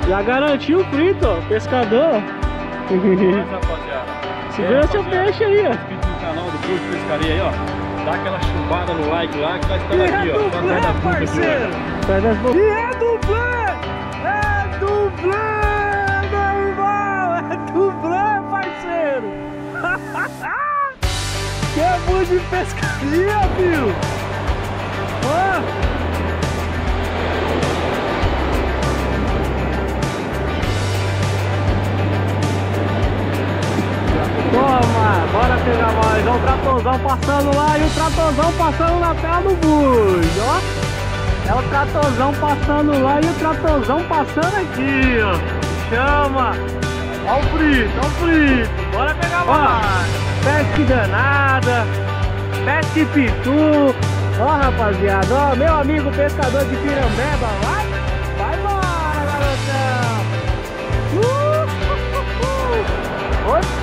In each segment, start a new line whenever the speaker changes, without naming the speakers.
Já garantiu o frito, ó, pescador.
Mas, rapaziada,
Segura seu peixe aí, ó.
inscrito no canal do Curso Pescaria aí, ó. Dá aquela chumbada no like lá que nós estamos aqui, ó. Tá atrás das bocas aqui,
parceiro.
ó.
Sai das bocas.
E é dublê! É dublê, meu irmão! É dublê, parceiro! Que é muito de pescaria, filho! Ó!
Toma, bora pegar mais. Olha o tratorzão passando lá e o tratorzão passando na tela do bus, ó. É o tratorzão passando lá e o tratorzão passando aqui, ó. Chama. Olha o frito, olha o frito. Bora pegar mais. Pesque danada, pesque pitu. Ó, rapaziada, ó, meu amigo pescador de Pirambeba, vai embora, garotão. Oi.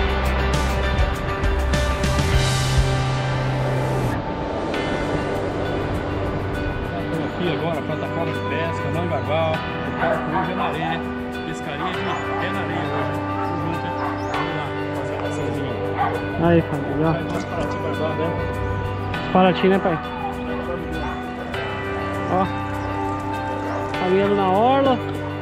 Aqui agora, plataforma de pesca, Mangagual, o parque hoje é na areia, pescaria de pé na areia hoje. Junto, vamos lá, fazer uma açãozinha.
Aí, família, ó.
Faz umas Paraty agora, né?
Paraty, né, pai? Ó, caminhando na orla.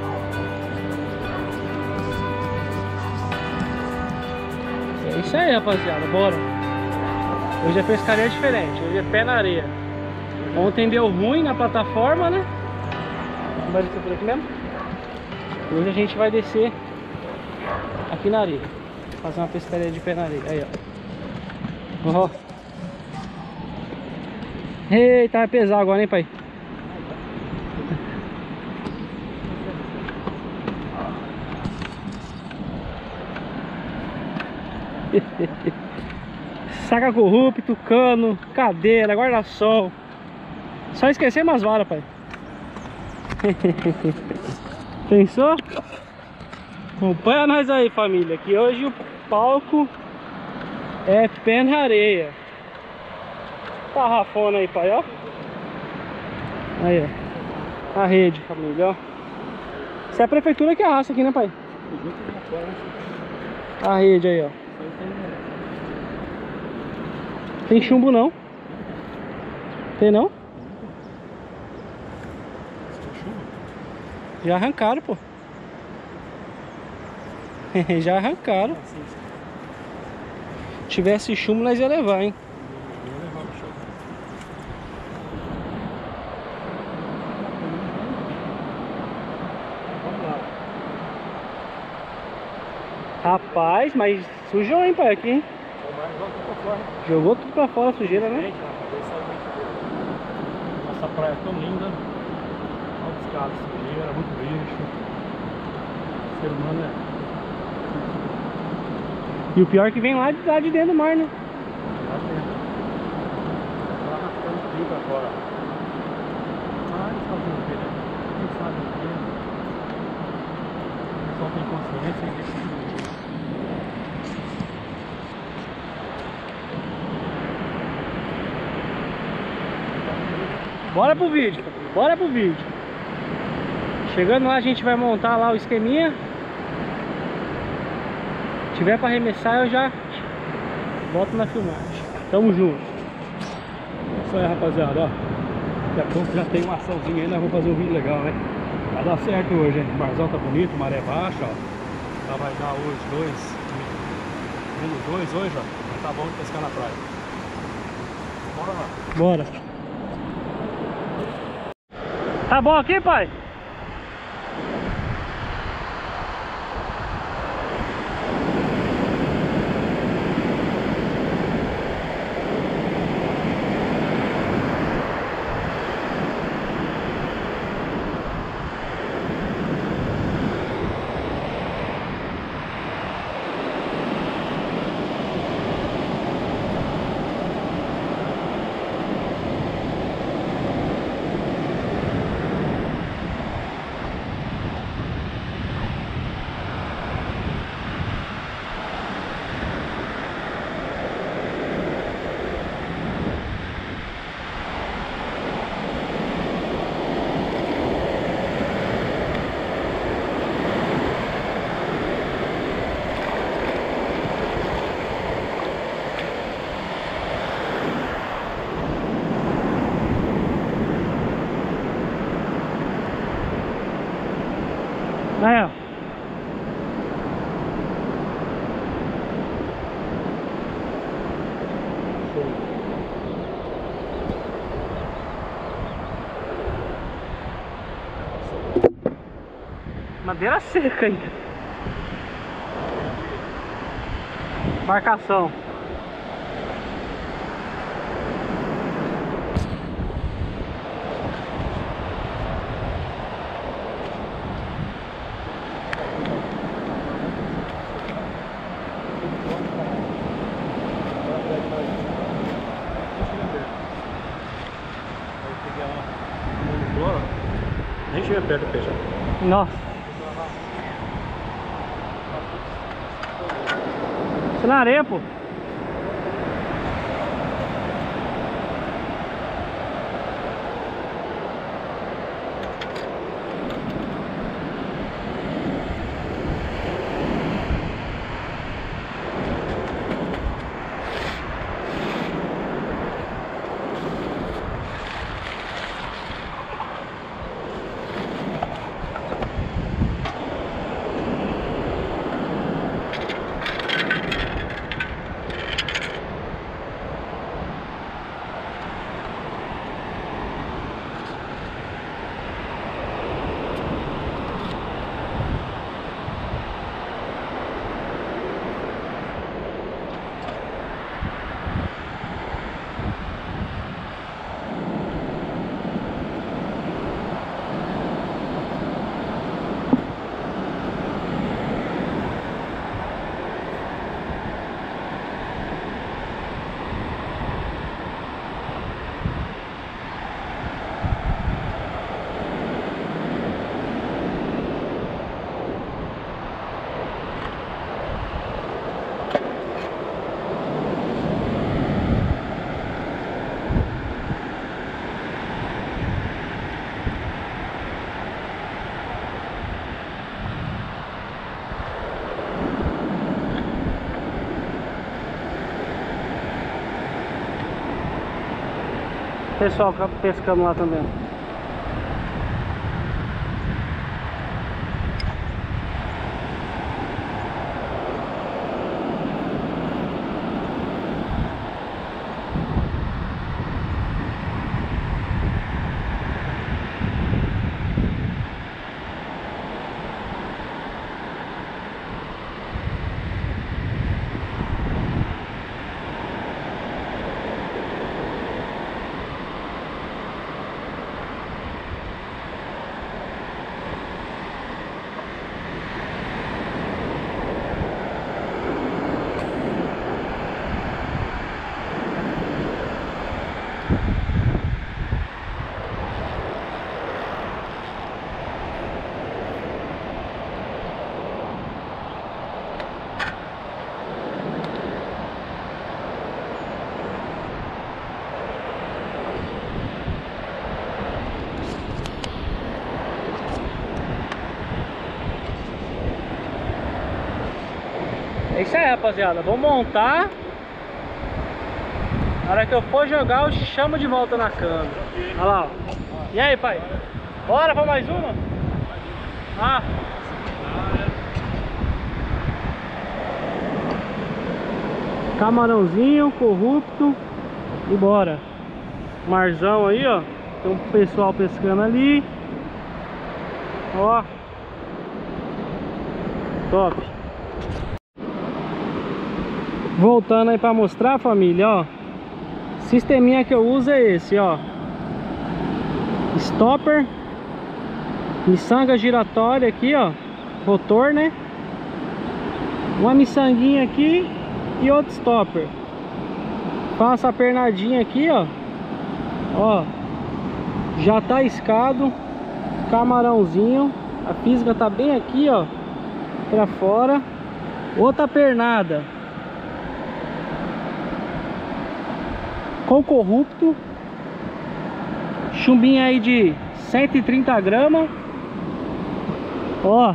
É isso aí, rapaziada, bora. Hoje a pescaria é diferente, hoje é pé na areia. Ontem deu ruim na plataforma, né? Vai descer por aqui mesmo? Hoje a gente vai descer aqui na areia. Fazer uma pescaria de pé na areia. Aí, ó. Ó. Eita, vai pesar agora, hein, pai? Saca corrupto, cano, cadeira, guarda-sol. Só esquecer umas varas, pai. Pensou? Acompanha nós aí, família, que hoje o palco é pé na areia. Tarrafona aí, pai, ó. Aí, ó. A rede, família, ó. Isso é a prefeitura que arrasta aqui, né, pai? A rede aí, ó. Tem chumbo não? Tem não? Já arrancaram, pô. Já arrancaram. Se tivesse chumbo, nós ia levar, hein? Rapaz, mas sujou, hein, pai, aqui, hein? Jogou tudo pra fora a sujeira, né?
Essa praia é tão linda. Olha os caras, sujeira, muito bicho. O ser humano é.
E o pior é que vem lá de dentro do mar, né?
Lá dentro. Tá arrastando frio pra fora. Ah, eles fazem o quê, né? Quem sabe o quê? O pessoal tem consciência e decide.
Bora pro vídeo, bora pro vídeo. Chegando lá, a gente vai montar lá o esqueminha. Se tiver pra arremessar, eu já volto na filmagem. Tamo junto.
Isso aí, rapaziada, ó. Daqui a pouco já tem uma açãozinha aí, nós vamos fazer um vídeo legal, né? Vai dar certo hoje, hein? O marzão tá bonito, maré baixa, ó. Já vai dar hoje menos 2 hoje, ó. Mas tá bom de pescar na praia. Bora lá.
Bora. Tá bom aqui, pai? Aí, ó. Madeira seca ainda. Marcação.
Nem chega perto do peixe.
Nossa. Isso na areia, pô. Pessoal pescando lá também. É isso aí, rapaziada. Vou montar. Na hora que eu for jogar, eu chamo de volta na câmera. Olha lá, ó. E aí, pai? Bora pra mais uma? Ah. Camarãozinho, corrupto. E bora. Marzão aí, ó. Tem um pessoal pescando ali. Ó. Top. Voltando aí pra mostrar, família, ó. Sisteminha que eu uso é esse, ó. Stopper. Miçanga giratória aqui, ó. Rotor, né? Uma miçanguinha aqui e outro stopper. Faço a pernadinha aqui, ó. Ó. Já tá iscado. Camarãozinho. A fisga tá bem aqui, ó. Pra fora. Outra pernada com corrupto. Chumbinho aí de 130 gramas. Ó.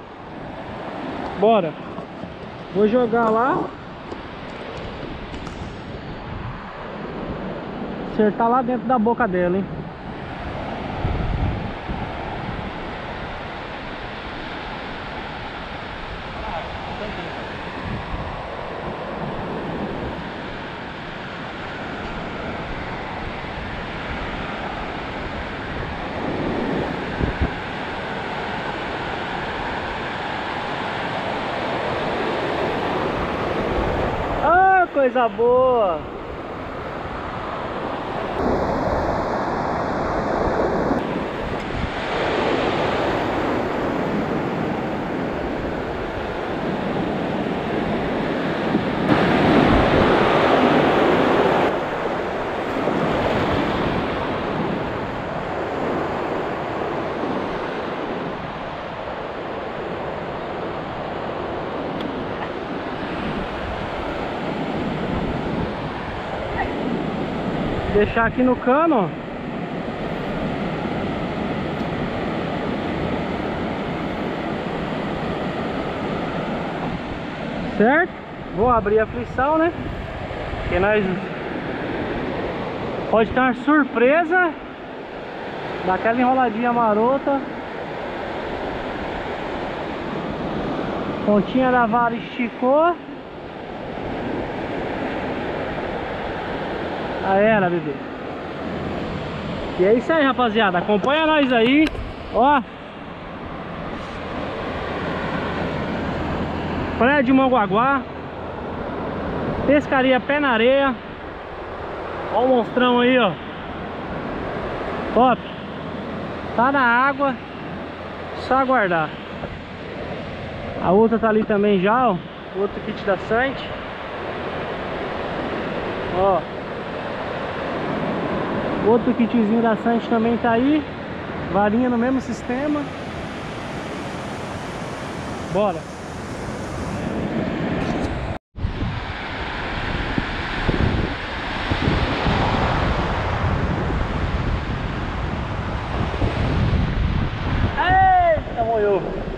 Bora. Vou jogar lá. Acertar lá dentro da boca dela, hein. coisa boa! Deixar aqui no cano, ó. Certo? Vou abrir a frição, né? Porque nós pode ter uma surpresa daquela enroladinha marota. Pontinha da vara esticou. Já era, bebê. E é isso aí, rapaziada. Acompanha nós aí. Ó. Praia de Mongaguá. Pescaria Pé na Areia. Ó o monstrão aí, ó. Top. Tá na água. Só aguardar. A outra tá ali também já, ó. O outro kit da Sante. Ó. Outro kitzinho da Sante também tá aí. Varinha no mesmo sistema. Bora. Eita, molhou.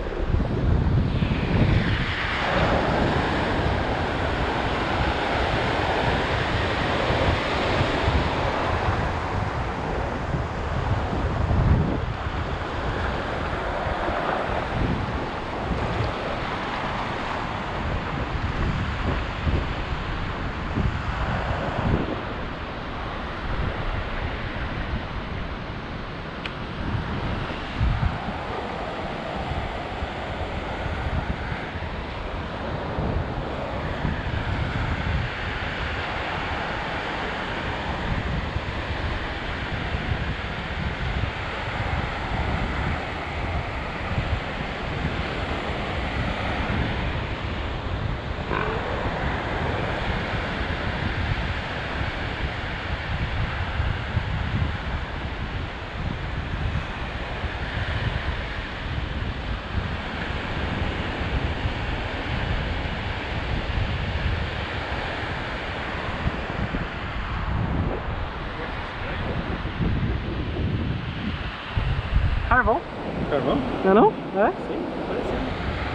Carvão.
Carvão?
Não é não? É?
Sim, parecendo.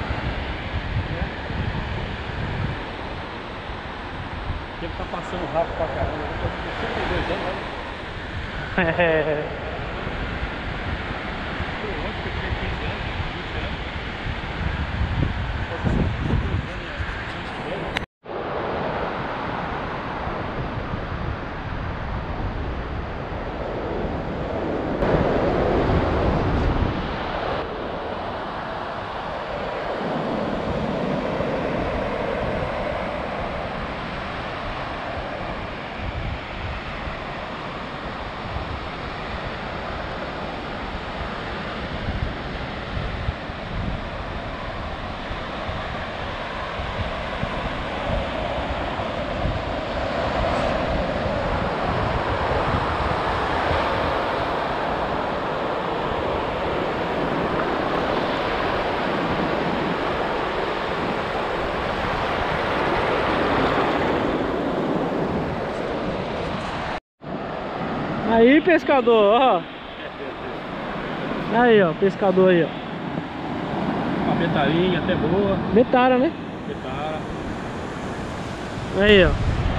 O tempo tá passando rápido pra caramba. Eu tô com 52 anos, olha.
É.
Ontem que eu tinha 15 anos, 20 anos.
Aí, pescador, ó. Aí, ó, pescador aí, ó.
Uma betarinha até boa.
Betara, né?
Betara.
Aí, ó.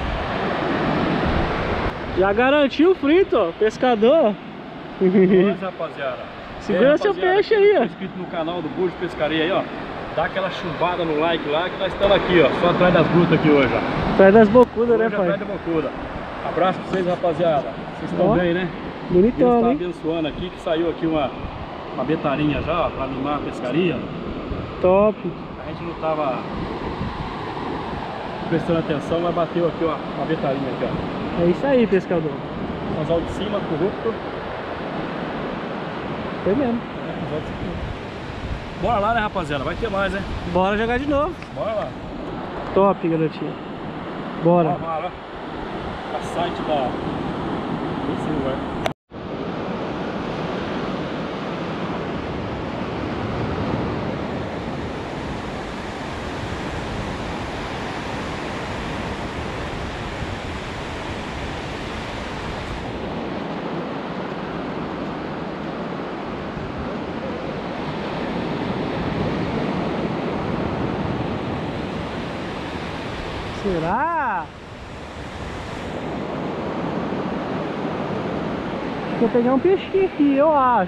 Já garantiu o frito, ó. Pescador.
Nossa, rapaziada.
Segura seu peixe aí, ó.
Inscrito no canal do Burro de Pescaria aí, ó. Dá aquela chumbada no like lá que nós estamos aqui, ó. Só atrás das grutas aqui hoje, ó.
Atrás das bocudas, né, pai?
Atrás da bocuda. Abraço pra vocês, rapaziada. Vocês estão bem, né?
Bonitão,
Deus tá
hein?
abençoando aqui, que saiu aqui uma betarinha já, ó, pra animar a pescaria.
Top.
A gente não tava prestando atenção, mas bateu aqui, ó, uma vetarinha aqui, ó.
É isso aí, pescador.
Anzol de cima, corrupto.
Foi mesmo.
Anzol de cima. Bora lá, né, rapaziada? Vai ter mais, né?
Bora jogar de novo.
Bora lá.
Top, garotinho. Bora.
Bora lá. A site da... Esse lugar.
Será? Acho que eu peguei um peixinho aqui, eu acho.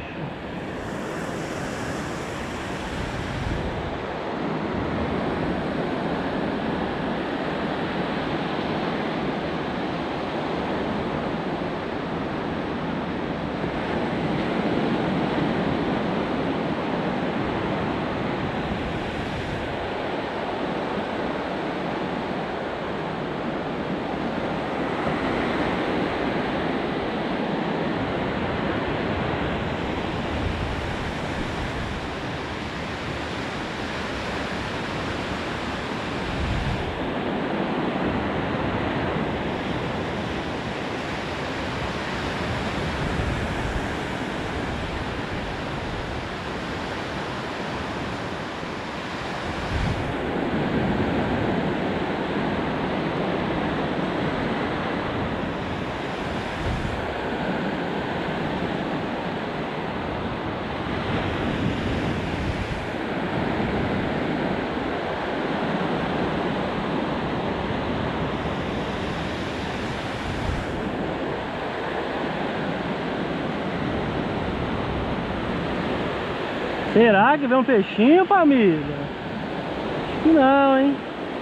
Será que vem um peixinho, família? Acho que não, hein?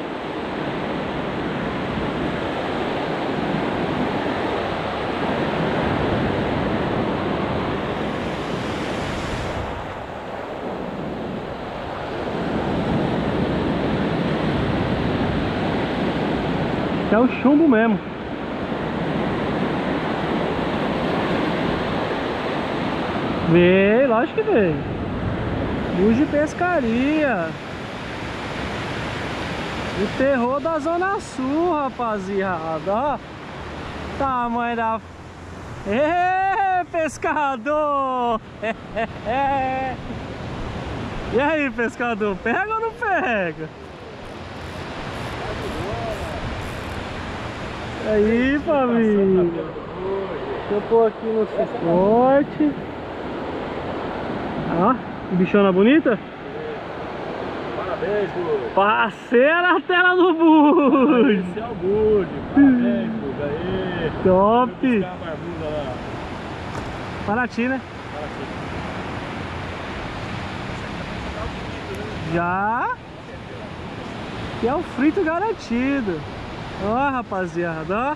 Acho que é o chumbo mesmo. Veio, lógico que veio. Buji Pescaria. O terror da Zona Sul, rapaziada. Ó, tamanho da... Ê, pescador! E aí, pescador? Pega ou não pega? Aí, família. Deixa eu pôr aqui no suporte. Ó, bichona bonita.
Parabéns, Buji.
Parceira a tela do Buji.
Esse é o Buji. Parabéns, Buji. Aê.
Top.
Vou buscar a barbuda lá.
Paraty, né?
Paraty.
Já. E é o frito garantido. Ó, rapaziada, ó.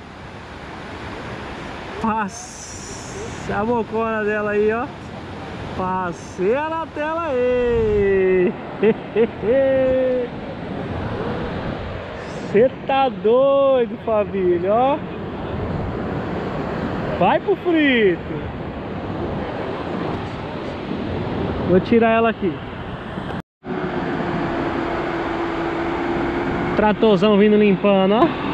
Passa a bocona dela aí, ó. Passei na tela aí. Cê tá doido, família, ó. Vai pro frito. Vou tirar ela aqui. Tratorzão vindo limpando, ó.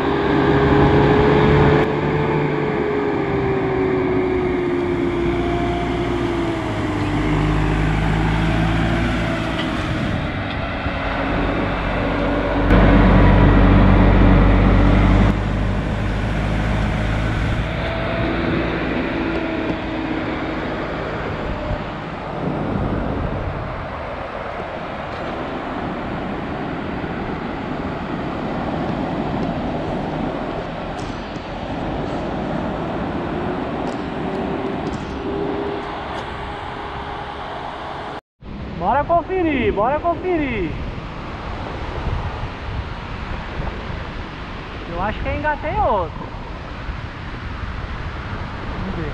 Bora conferir, bora conferir. Eu acho que eu engatei outro. Vamos ver.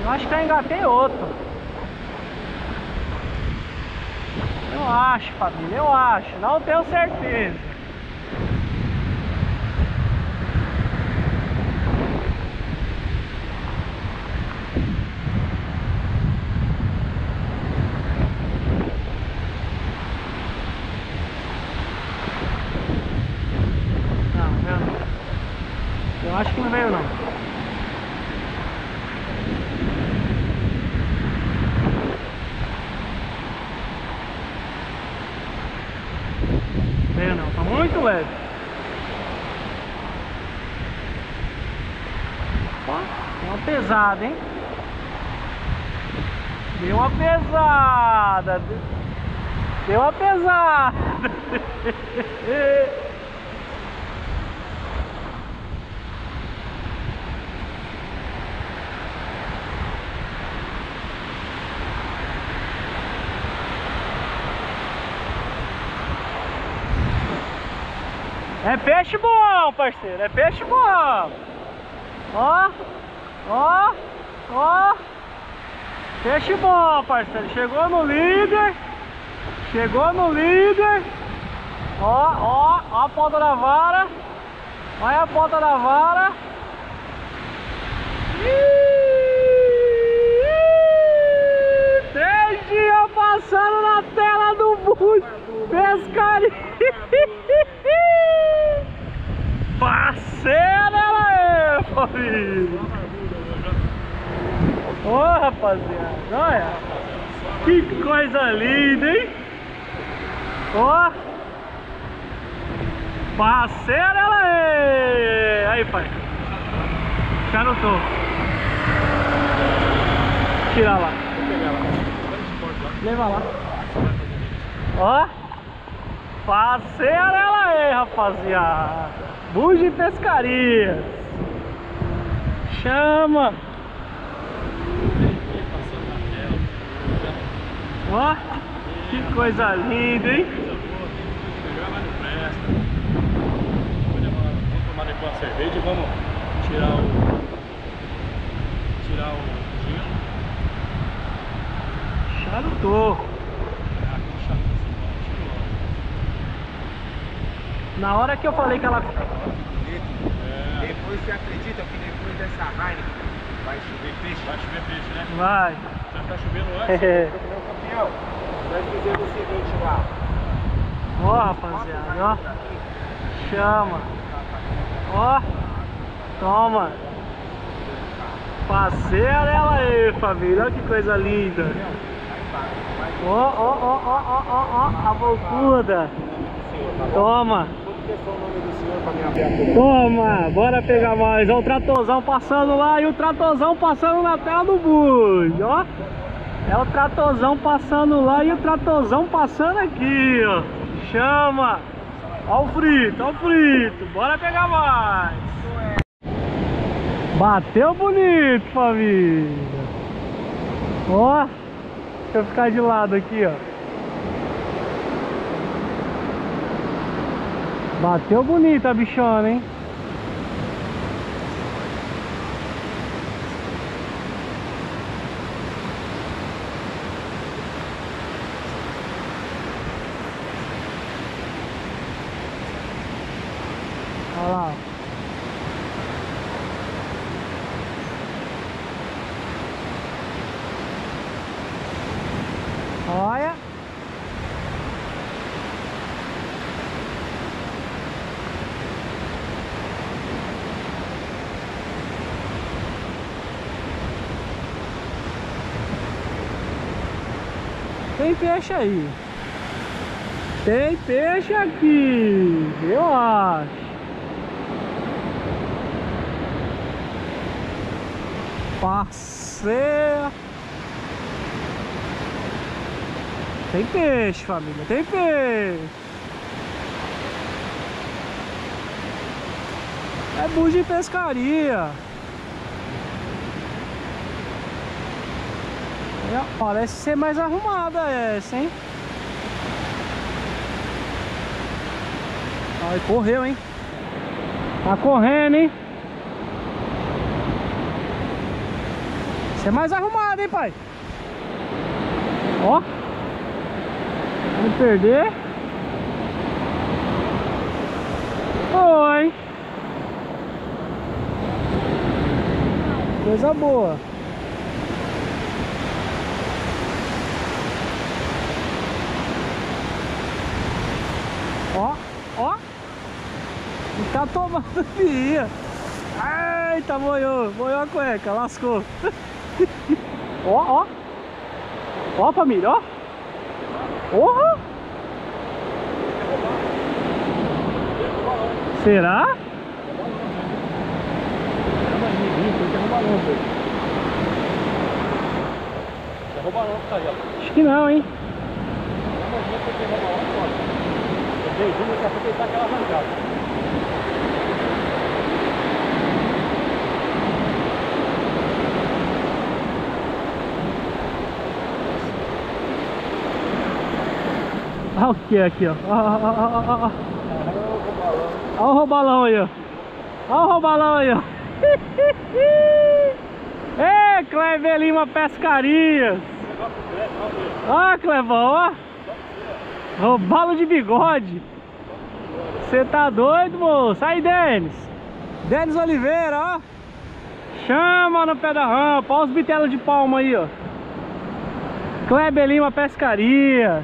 Eu acho que eu engatei outro. Eu acho, família, eu acho. Não tenho certeza. Eu acho que não veio não. Veio não, tá muito leve. Ó, deu uma pesada, hein? Deu uma pesada. Deu uma pesada. É peixe bom, parceiro, é peixe bom. Ó, ó, ó. Peixe bom, parceiro. Chegou no líder. Chegou no líder. Ó, ó, ó a ponta da vara. Olha a ponta da vara. 3 dias passando na tela do bus. Pescaria. Parceira ela é, família. Ô, rapaziada, olha. Que coisa linda, hein? Ó. Parceira ela é. Aí, pai. Já não tô. Tira lá. Leva lá. Ó. Parceira ela é, rapaziada. Bugi Pescarias. Chama. Ó, que coisa linda, hein?
Vamos tomar depois uma cerveja e vamos tirar o gelo.
Charutou. Na hora que eu falei que ela...
Depois você acredita que depois dessa Heineken vai chover peixe?
Vai chover peixe, né?
Vai.
Já tá chovendo antes?
Meu campeão, nós fizemos o seguinte lá.
Ó, rapaziada, ó. Chama. Ó. Toma. Parceira ela aí, família. Olha que coisa linda. Ó, ó, ó, ó, ó, ó, ó. A bocuda. Toma. Toma, bora pegar mais. Ó o tratorzão passando lá e o tratorzão passando na tela do bus. Ó, é o tratorzão passando lá e o tratorzão passando aqui, ó. Chama. Ó o frito, ó o frito. Bora pegar mais. Bateu bonito, família. Ó, deixa eu ficar de lado aqui, ó. Bateu bonito a bichona, hein? Olha lá. Olha. Tem peixe aí. Tem peixe aqui, eu acho. Parceira. Tem peixe, família, tem peixe. É Bugi Pescaria. Parece ser mais arrumada essa, hein? Ai, correu, hein? Tá correndo, hein? É mais arrumado, hein, pai? Ó. Não perder. Oi. Coisa boa. Ó, ó. Não tá tomando fia. Eita, moiou a cueca, lascou. Ó, ó. Ó, família, ó. Porra. Será? Acho que não, hein? Olha o que é aqui, ó. Olha o roubalão aí, ó. Olha o roubalão aí, ó. Ei, Kleber Lima Pescaria. Ó, Clevão, ó. Roubalo de bigode. Você tá doido, moço? Aí, Denis. Denis Oliveira, ó. Chama no pé da rampa. Olha os bitelos de palma aí, ó. Kleber Lima Pescaria.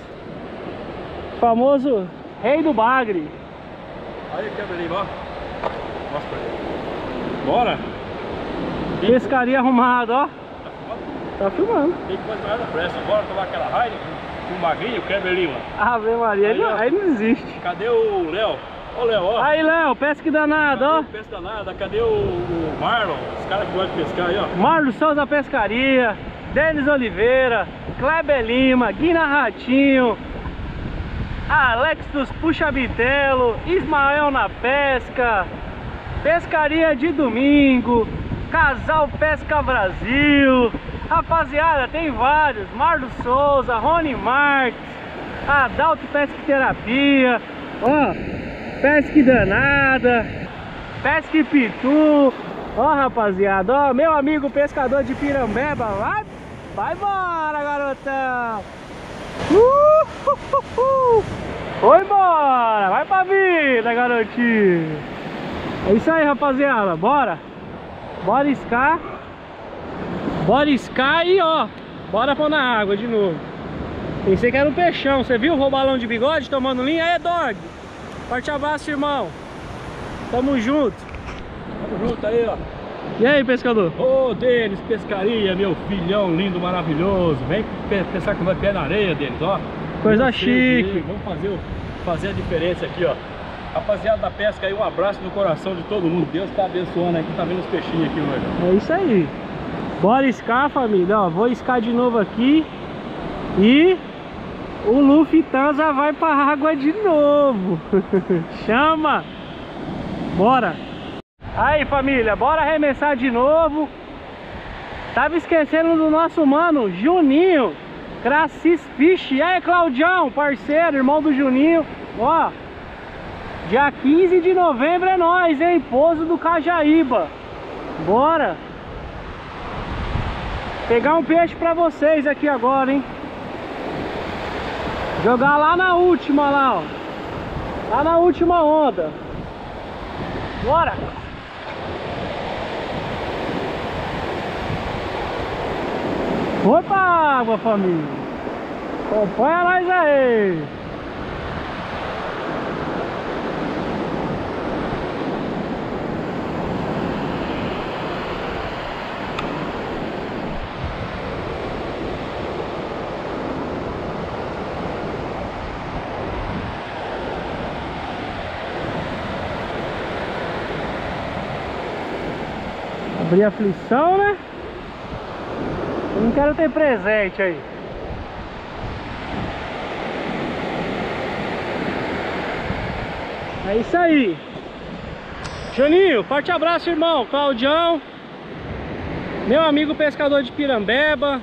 Famoso rei do bagre.
Aí, Kleber Lima, ó. Mostra pra ele. Bora.
Pescaria arrumada, ó. Tá filmando.
Tem que fazer mais na pressa. Bora tomar aquela raia com o magrinho, Kleber Lima.
Ave Maria, aí não existe.
Cadê o Léo? Ô, Léo, ó.
Aí, Léo, pesca danada, ó.
Pesca danada. Cadê o Marlon? Os caras que gostam de pescar aí, ó.
Marlon Souza Pescaria, Denis Oliveira, Kleber Lima, Guina Ratinho, Alex dos Puxa Bitelo, Ismael na pesca, Pescaria de Domingo, Casal Pesca Brasil. Rapaziada, tem vários. Marlon Souza, Rony Marques, Adalto Pesca e Terapia, ó, Pesca Danada, Pesca Pitu. Ó, rapaziada, ó, meu amigo pescador de Pirambeba. Vai embora, garotão. Foi embora, vai pra vida, garotinho. É isso aí, rapaziada, bora. Bora iscar. Bora iscar e ó, bora pôr na água de novo. Pensei que era um peixão. Você viu o roubalão de bigode tomando linha? Aí, dog. Forte abraço, irmão. Tamo junto.
Tamo junto aí, ó.
E aí, pescador?
Ô, Denis Pescaria, meu filhão lindo, maravilhoso. Vem pescar com o pé na areia, Denis, ó.
Coisa chique.
Vamos fazer a diferença aqui, ó. Rapaziada da pesca aí, um abraço no coração de todo mundo. Deus tá abençoando aí, que tá vendo os peixinhos aqui hoje.
É isso aí. Bora iscar, família. Ó, vou iscar de novo aqui. E o Lufthansa vai pra água de novo. Chama. Bora. Aí, família, bora arremessar de novo. Tava esquecendo do nosso mano Juninho Crassis Fish. E aí, Claudião, parceiro, irmão do Juninho. Ó, dia 15 de novembro é nóis, hein? Pouso do Cajaíba. Bora pegar um peixe pra vocês aqui agora, hein? Jogar lá na última, lá, ó. Lá na última onda. Bora! Foi pra água, família. Acompanha nós aí. Abrir a aflição, né? Eu não quero ter presente aí. É isso aí. Juninho, forte abraço, irmão. Claudião, meu amigo pescador de Pirambeba.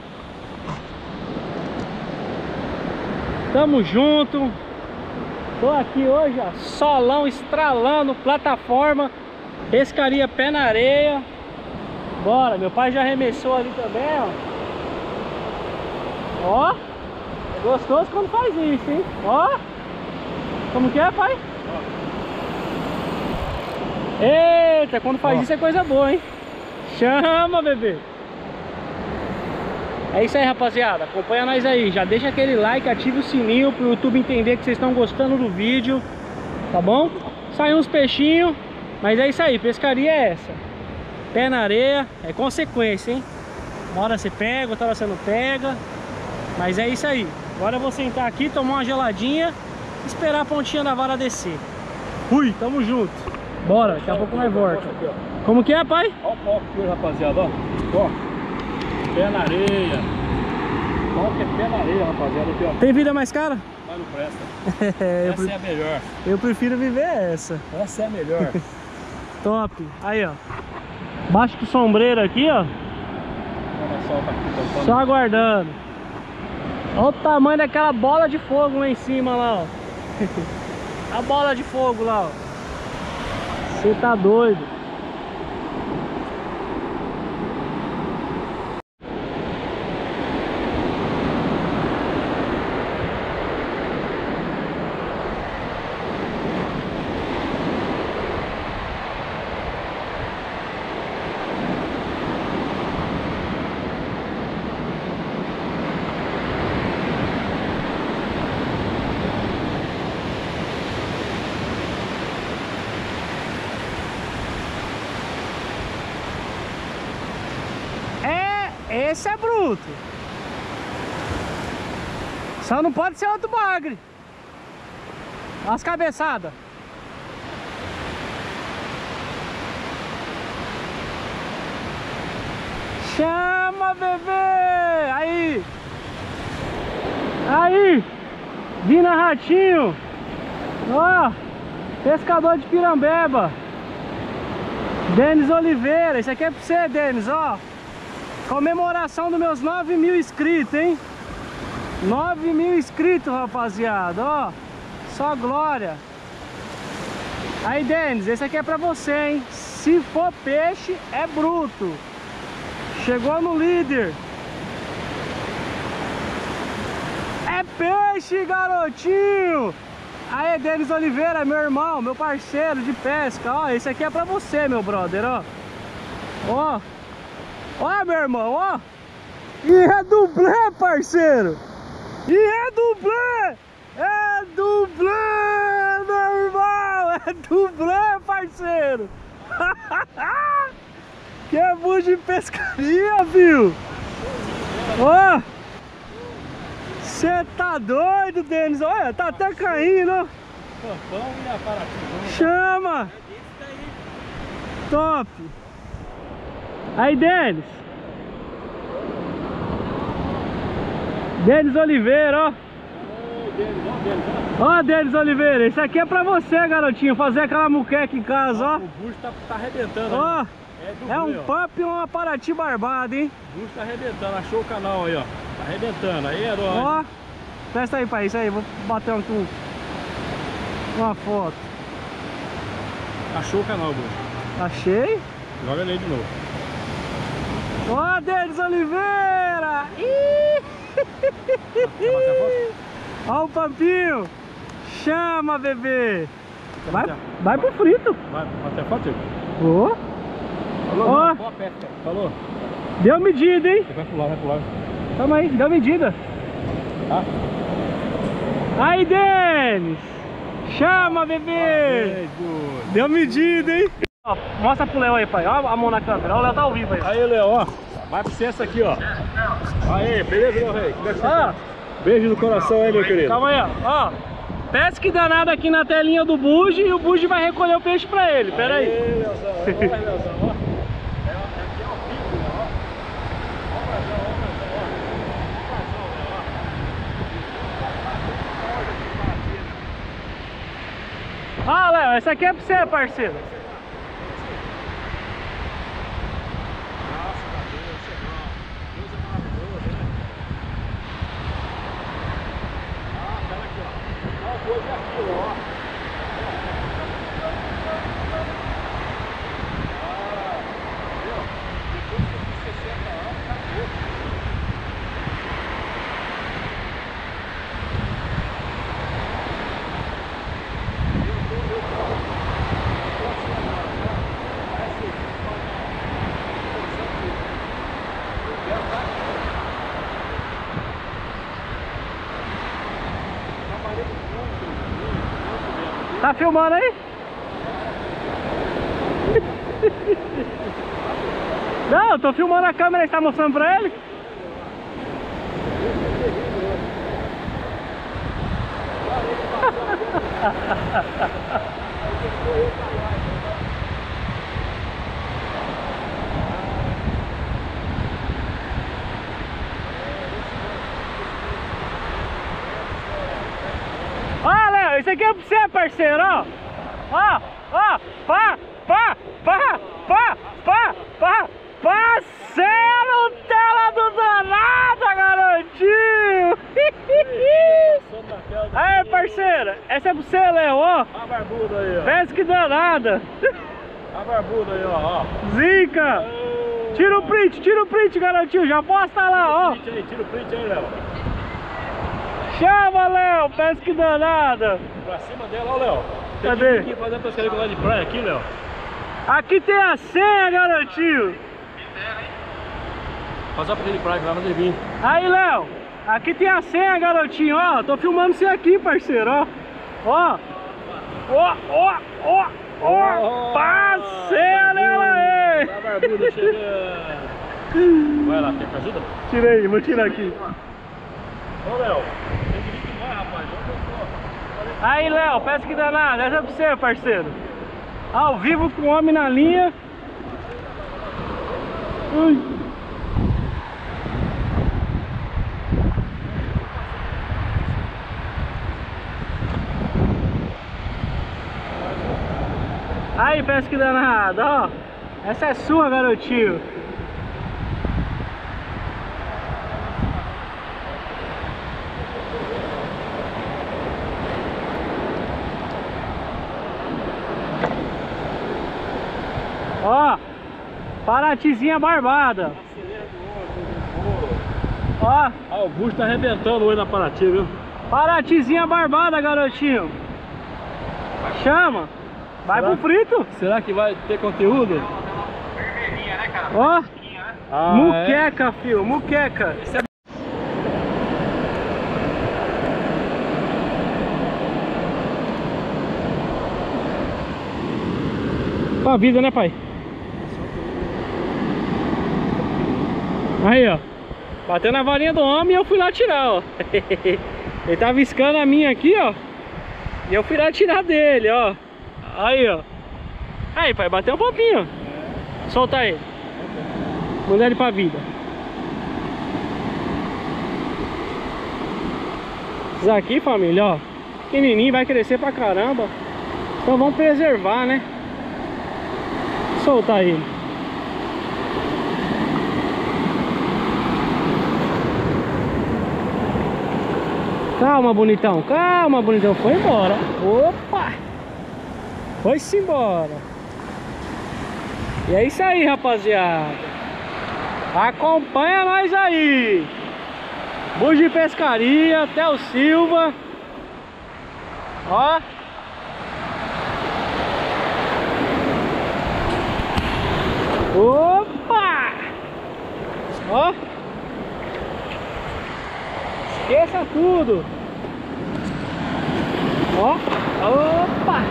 Tamo junto. Tô aqui hoje, ó, solão estralando, plataforma, pescaria pé na areia. Bora, meu pai já arremessou ali também, ó. Ó. É gostoso quando faz isso, hein? Ó. Como que é, pai? Eita, quando faz isso é coisa boa, hein? Chama, bebê. É isso aí, rapaziada. Acompanha nós aí. Já deixa aquele like, ativa o sininho pro YouTube entender que vocês estão gostando do vídeo. Tá bom? Saiu uns peixinhos. Mas é isso aí, pescaria é essa. Pé na areia, é consequência, hein? Uma hora você pega, outra hora você não pega. Mas é isso aí. Agora eu vou sentar aqui, tomar uma geladinha, esperar a pontinha da vara descer. Fui, tamo junto. Bora, daqui a pouco nós volta. Como que é, pai?
Olha o pau aqui, rapaziada, ó. Pé na areia. Pau que é pé na areia, rapaziada. Aqui, ó.
Tem vida mais cara?
Mas não presta. Essa é a melhor.
Eu prefiro viver essa.
Essa é a melhor.
Top. Aí, ó. Baixo do sombreiro aqui, ó.
Olha só, tá aqui tampando.
Só aguardando. Olha o tamanho daquela bola de fogo lá em cima, lá, ó. A bola de fogo lá, ó. Você tá doido. Esse é bruto. Só não pode ser outro bagre. As cabeçadas. Chama, bebê. Aí. Aí. Vina Ratinho. Ó. Pescador de Pirambeba. Denis Oliveira. Isso aqui é pra você, Denis, ó. Comemoração dos meus 9.000 inscritos, hein? 9.000 inscritos, rapaziada, ó. Só glória. Aí, Denis, esse aqui é pra você, hein? Se for peixe, é bruto. Chegou no líder. É peixe, garotinho. Aí, Denis Oliveira, meu irmão, meu parceiro de pesca. Ó, esse aqui é pra você, meu brother, ó. Ó. Ó, meu irmão, ó. E é dublê, parceiro. E é dublê. É dublê, meu irmão. É dublê, parceiro. Que é bucho de pescaria, viu? Ó. Você tá doido, Denis? Olha, tá até caindo, ó. Chama. Top. Aí, Denis. Denis Oliveira, ó. Ó, Denis Oliveira, isso aqui é pra você, garotinho. Fazer aquela muqueca em casa, ó.
O bucho tá arrebentando.
Ó,
aí,
é um pump e uma Paraty barbada, hein.
O bucho tá arrebentando. Achou o canal aí, ó. Tá arrebentando. Aí, Herói.
Ó, presta aí, pai. Isso aí, vou bater aqui uma foto.
Achou o canal, bucho.
Achei.
Joga ele aí de novo.
Ó, Denis Oliveira! Ih! Ó o pampinho! Chama, bebê! Vai pro frito!
Vai, até foto?
Ô!
Falou,
Ó!
boa pesca. Falou.
Deu medida, hein?
Vai pular, vai pular.
Tamo aí, deu medida!
Tá?
Aí, Denis! Chama, bebê! Deu medida, hein? Ó, mostra pro Léo aí, pai. Ó a mão na câmera. Ó, o Léo tá ao vivo aí.
Aí, Léo, ó. Vai pra você essa aqui, ó. Aí, beleza, meu rei?
Ó,
Beijo no coração aí, meu querido.
calma aí, ó. Pesque danado aqui na telinha do Bugi e o Bugi vai recolher o peixe pra ele. Pera aí.
Leozão, ó, Leozão, ó. Aqui é o pico, ó. Ó o brasão, ó o brasão, ó.
Ó, Léo, essa aqui é pra você, parceiro. Tá filmando aí? Não, eu tô filmando a câmera, você tá mostrando pra ele? Ó, Léo, isso aqui é pra você, parceiro, ó. Ó, ó, parceiro, tela do danado, garotinho. Aí, parceiro, essa é pra você, Léo, ó.
A barbuda aí, ó.
Pensa que danada.
A barbuda aí, ó.
Zica. Tira o print, garotinho, já posta lá, ó.
Tira o print aí, Léo.
Chama, Léo, pensa que danada.
Pra cima dela, ó, Léo.
Cadê?
Tem que fazer a pescaria lá de praia aqui, Léo.
Aqui tem a senha, garotinho.
Fazer a pescaria de praia que vai fazer vir.
Aí, Léo, aqui tem a senha, garotinho, ó. Tô filmando você aqui, parceiro, ó. Ó. Ó. Parceiro, ela aí.
A barbuda chega. Vai lá, quer ajuda?
Tirei, vou tirar aqui.
Ô, Léo, tem que vir que vai, rapaz.
Aí, Léo, peça que danada, essa é pra você, parceiro. Ao vivo com o homem na linha. Ui. Aí, peça que danada, ó. Essa é sua, garotinho. Ó, Paratizinha barbada. Ó,
o bucho tá arrebentando hoje na Paraty, viu?
Paratizinha barbada, garotinho. Chama. Vai pro frito.
Será que vai ter conteúdo?
Vermelhinha, né, cara?
Ó,
Ah,
muqueca, filho, muqueca. Pra vida, né, pai? Aí, ó. Bateu na varinha do homem e eu fui lá tirar, ó. Ele tá viscando a minha aqui, ó. E eu fui lá tirar dele, ó. Aí, ó. Aí, pai, bateu um pouquinho. Solta ele. Mulher ele pra vida. Esses aqui, família, ó. Pequenininho, vai crescer pra caramba. Então vamos preservar, né? Soltar ele. Calma, bonitão. Calma, bonitão. Foi embora. Opa! Foi-se embora. E é isso aí, rapaziada. Acompanha nós aí. Bugi Pescaria, Theo Silva. Ó. Opa! Ó. Esqueça tudo. Ó. Opa!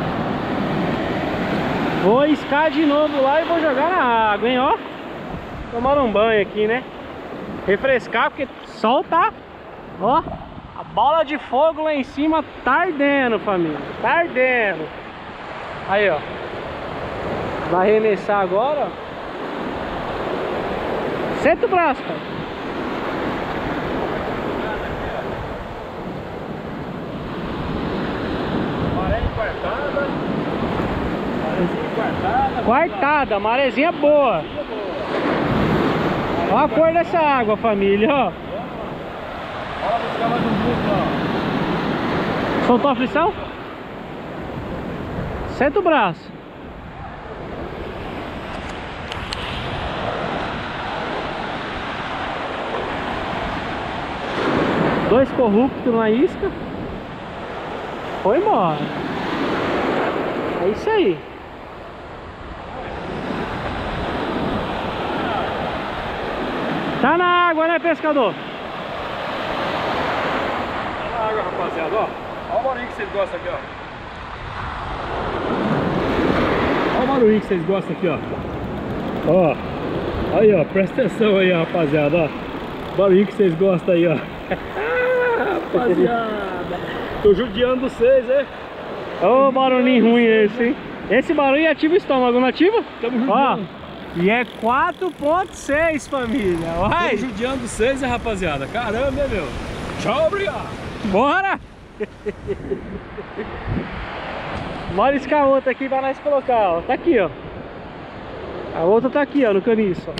Vou iscar de novo lá e vou jogar na água, hein, ó. Tomar um banho aqui, né? Refrescar, porque o sol tá... Ó, a bola de fogo lá em cima tá ardendo, família. Tá ardendo. Aí, ó. Vai arremessar agora, ó. Senta o braço, cara.
Maré quartada. Marezinha quartada.
Quartada, marezinha boa. Olha a cor dessa água, família, ó.
Olha, buscar mais um bucho, ó.
Soltou a frição? Senta o braço. Dois corruptos na isca. Foi embora. É isso aí. Tá na água, né, pescador?
Olha a água, rapaziada, ó. Olha o bolinho que vocês gostam aqui, ó. barulhinho que vocês gostam aqui, ó. Ó, aí, ó, presta atenção aí, rapaziada, ó. Barulhinho que vocês gostam aí, ó. Rapaziada, tô judiando vocês, hein?
Ô, barulhinho ruim esse, hein? Esse barulho ativa o estômago, não ativa?
Tamo judiando.
Ó, e é 4.6, família. Vai!
Tô judiando vocês, hein, rapaziada? Caramba, meu. Tchau, obrigado.
Bora! Bora escar a outra aqui pra nós colocar, ó. Tá aqui, ó. A outra tá aqui, ó, no caniço, ó.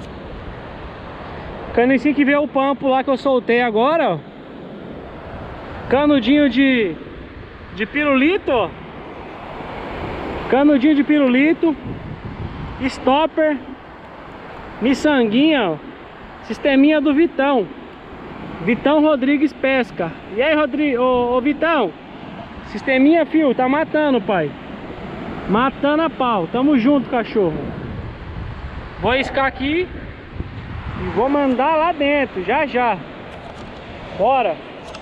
Canicinho que veio o pampo lá que eu soltei agora, ó. Canudinho de pirulito, ó. Canudinho de pirulito. Stopper. Miçanguinha, ó. Sisteminha do Vitão. Vitão Rodrigues Pesca. E aí, ô Vitão? Sisteminha, fio, tá matando, pai. Matando a pau. Tamo junto, cachorro. Vou iscar aqui e vou mandar lá dentro, já já. Bora.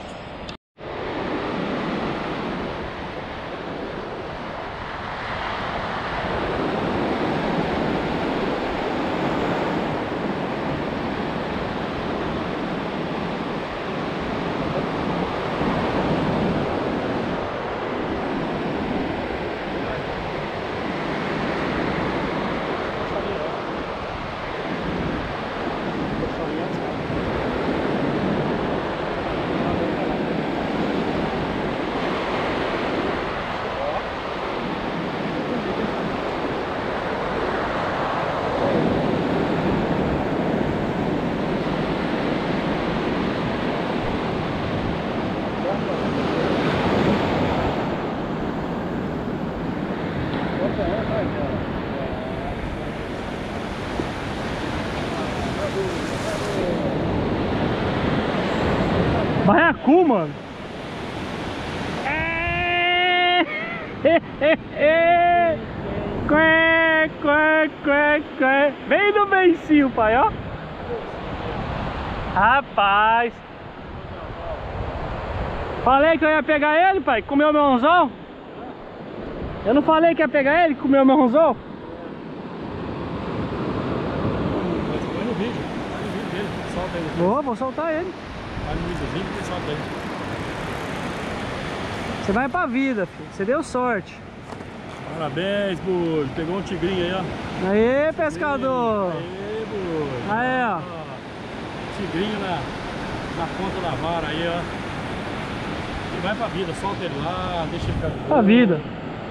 Baiacu, mano. Vem no beicinho, pai, ó. Rapaz. Falei que eu ia pegar ele, pai. Comeu meu anzol. Eu não falei que ia pegar ele, comeu meu anzol.
Vai no vídeo dele, solta ele.
Vou soltar ele.
Vai no videozinho e solta ele.
Você vai pra vida, filho. Você deu sorte.
Parabéns, Bujo. Pegou um tigrinho aí, ó.
Aê, pescador.
Aê, Bujo.
Aí, ó.
Tigrinho na ponta da vara aí, ó. E vai pra vida, solta ele lá, deixa ele ficar.
Pra vida.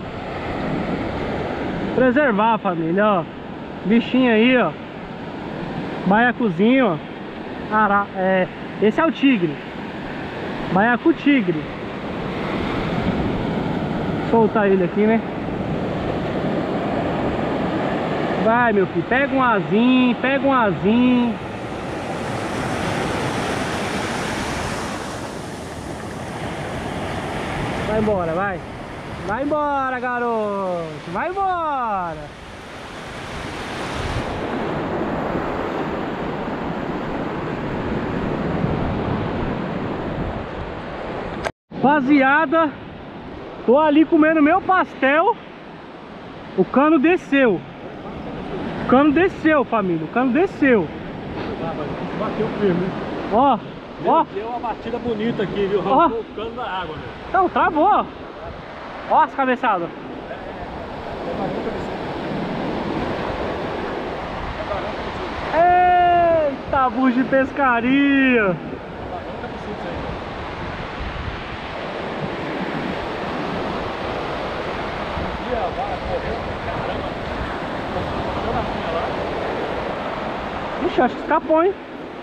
Preservar, família, ó. Bichinho aí, ó. Baiacuzinho, ó. Esse é o tigre. Baiacu tigre. Soltar ele aqui, né? Vai, meu filho. Pega um azinho, pega um azinho. Vai embora, vai. Vai embora, garoto. Vai embora. Rapaziada, tô ali comendo meu pastel. O cano desceu. O cano desceu, família. O cano desceu.
Bateu firme.
Ó, ó.
Deu uma batida bonita aqui, viu?
Ó.
Arrancou o cano da água, meu.
Então, travou. Ó as cabeçadas. Eita, bucho de pescaria. Ixi, acho que escapou, hein?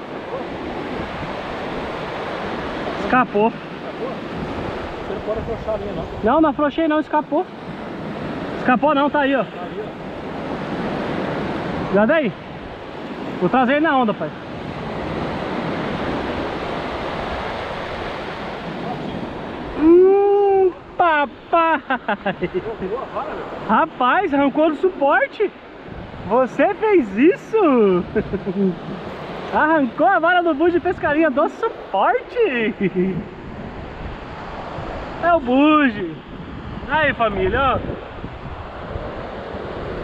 Escapou.
Você não pode afrouxar a linha, não.
Não, não afrouxei não, escapou. Escapou não, tá aí, ó.
Tá ali, ó.
Já daí? Vou trazer ele na onda, pai. Papai! Rapaz, arrancou do suporte. Você fez isso? Arrancou a vara do bujo de pescaria do suporte. É o bujo. Aí, família, ó.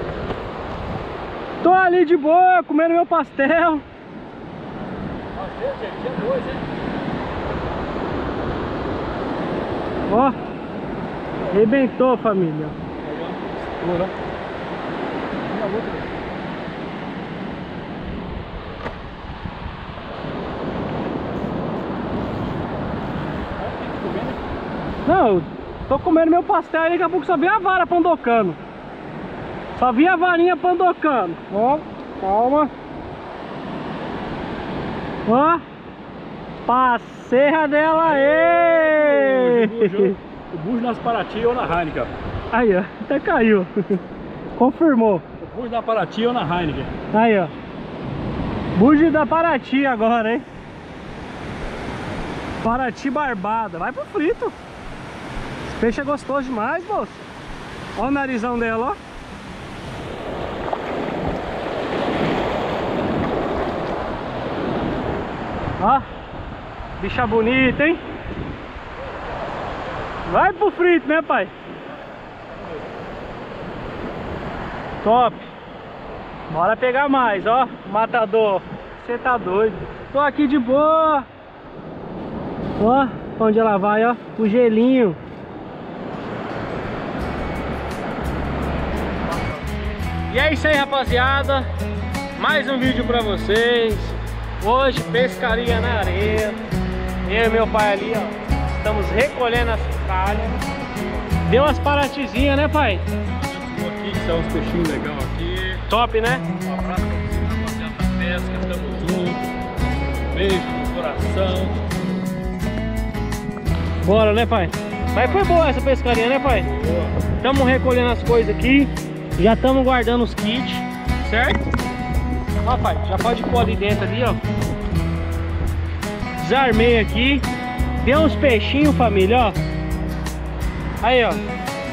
Tô ali de boa, comendo meu pastel. Ó, arrebentou, família. Não, eu tô comendo meu pastel e daqui a pouco só vi a vara pandocando. Só vi a varinha pandocando. Ó, calma. Ó, passeia dela aí.
O bujo nas Paraty ou na Heineken.
Aí, ó, até caiu. Confirmou.
O bujo na Paraty ou na Heineken.
Aí, ó. Bujo da Paraty agora, hein? Paraty barbada. Vai pro frito. Esse peixe é gostoso demais, moço. Olha o narizão dela, ó. Ó, bicha bonita, hein? Vai pro frito, né, pai? Top. Bora pegar mais, ó. Matador. Você tá doido. Tô aqui de boa. Ó, onde ela vai, ó. O gelinho. E é isso aí, rapaziada. Mais um vídeo pra vocês. Hoje, pescaria na areia. Eu e meu pai ali, ó, estamos recolhendo as calhas. Deu umas paratizinhas, né, pai?
Aqui que são uns peixinhos legais aqui.
Top, né?
Um abraço pra você, rapaziada da pesca. Tamo junto. Beijo no coração.
Bora, né, pai? Mas foi boa essa pescaria, né, pai?
Boa.
Estamos recolhendo as coisas aqui. Já estamos guardando os kits, certo? Ó, pai, já pode pôr ali dentro ali, ó. Desarmei aqui. Deu uns peixinhos, família, ó. Aí, ó.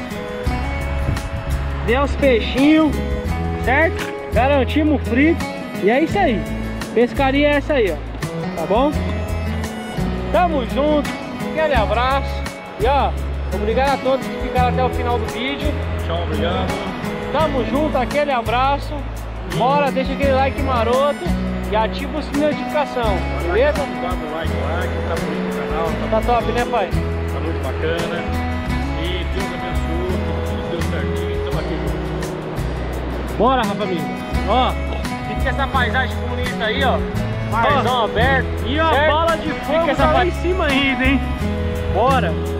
Deu uns peixinhos, certo? Garantimos o frito. E é isso aí. Pescaria é essa aí, ó. Tá bom? Tamo junto. Aquele abraço. E ó, obrigado a todos que ficaram até o final do vídeo.
Tchau, obrigado.
Tamo junto, aquele abraço. Bora, deixa aquele like maroto e ativa o sininho de notificação, beleza?
Dá o like, tá bonito no canal.
Tá top, né, pai?
Tá muito bacana. E Deus abençoe, tudo deu certinho, estamos aqui juntos.
Bora, família. Ó, fica essa paisagem bonita aí, ó. Marzão aberto. E a
certo?
bola de fogo
Fica essa
tá lá em cima ainda, hein? Bora.